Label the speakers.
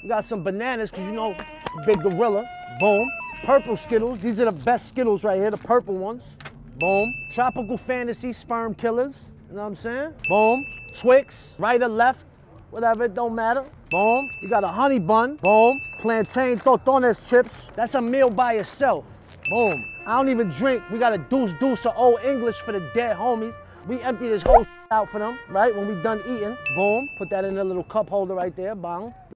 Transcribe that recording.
Speaker 1: We got some bananas, because you know, big gorilla. Boom. Purple Skittles. These are the best Skittles right here, the purple ones. Boom. Tropical Fantasy Sperm Killers. You know what I'm saying? Boom. Twix, right or left, whatever, it don't matter. Boom. You got a honey bun. Boom. Plantain totones chips. That's a meal by itself. Boom. I don't even drink. We got a deuce of Old English for the dead homies. We empty this whole out for them, right? When we done eating. Boom. Put that in a little cup holder right there. Bang.